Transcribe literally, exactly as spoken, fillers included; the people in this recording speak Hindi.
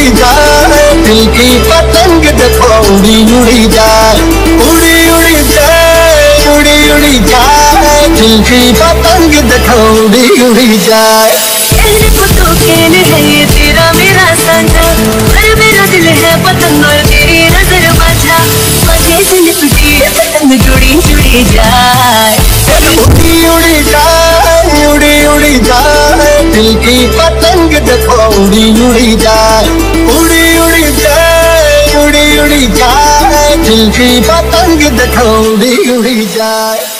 उड़ी जाए, दिल की पतंग देखो उड़ी उड़ी जाए, उड़ी उड़ी जाए, उड़ी उड़ी जाए, दिल की पतंग देखो उड़ी उड़ी जाए। कहने को तो खेल है ये तेरा मेरा साझा, पर मेरा दिल है पतंग और तेरी नजर माझा, माझे से लिपटी है पतंग जुड़ी जुड़ी जाए, उड़ी उड़ी जाए, उड़ी उड़ी जाए, दिल की पतंग देखो उड़ी उड़ी जाए, उड़ी उड़ी जाए, उड़ी उड़ी जाए, दिल की पतंग देखो उड़ी उड़ी जाए।